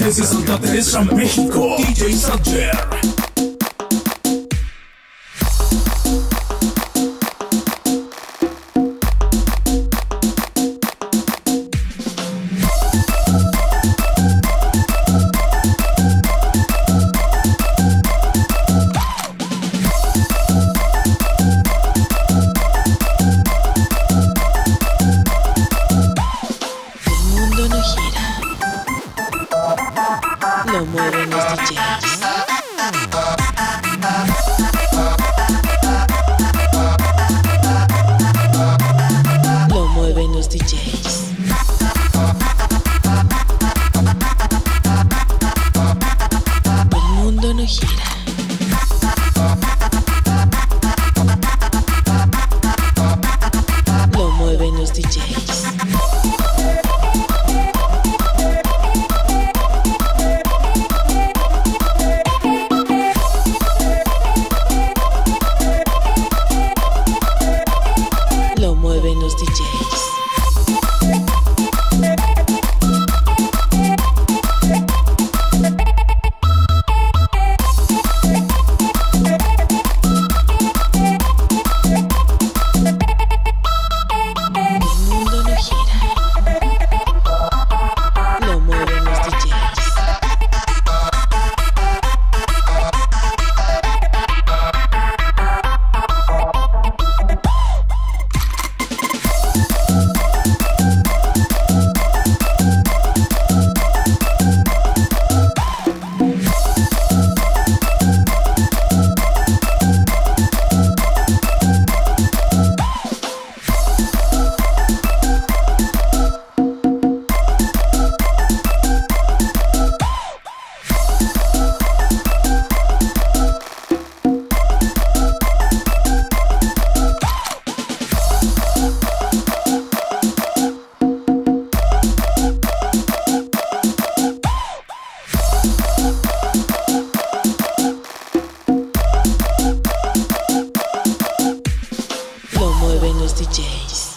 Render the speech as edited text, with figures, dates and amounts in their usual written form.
Desde Santa Teresa, México, DJ Sacher. Lo mueven los DJs. Lo mueven los DJs. El mundo no gira. Lo mueven los DJs. Lo mueven los DJs. El mundo no gira. Lo mueven los DJs. Lo mueven los DJs.